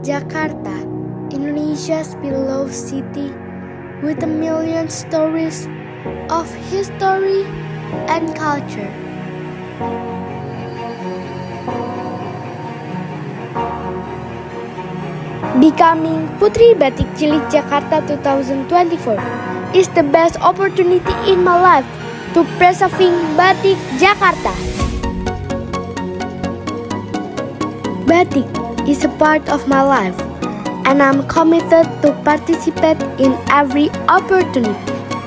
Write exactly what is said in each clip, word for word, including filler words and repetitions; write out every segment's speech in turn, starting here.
Jakarta, Indonesia's beloved city with a million stories of history and culture. Becoming Putri Batik Cilik Jakarta twenty twenty-four is the best opportunity in my life to preserving Batik Jakarta. Batik is a part of my life, and I'm committed to participate in every opportunity.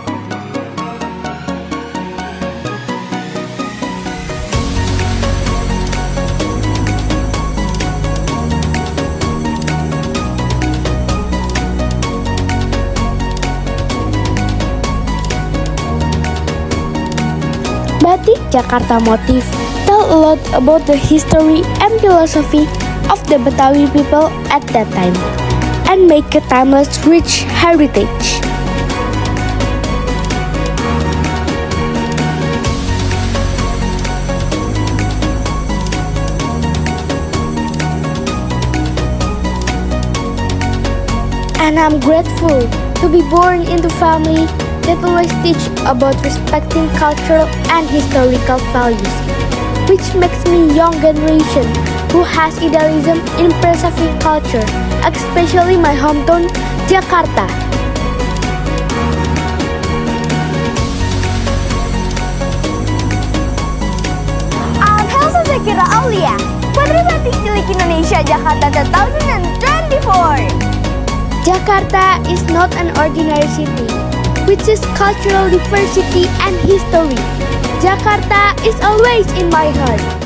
Batik Jakarta motif tell a lot about the history and philosophy of the Betawi people at that time and make a timeless rich heritage. And I'm grateful to be born into family that always teach about respecting cultural and historical values, which makes me young generation who has idealism in preserving culture, especially my hometown, Jakarta. I'm Helsa Zakira Aulia, Putri Batik Cilik Indonesia Jakarta twenty twenty-four. Jakarta is not an ordinary city, which is cultural diversity and history. Jakarta is always in my heart.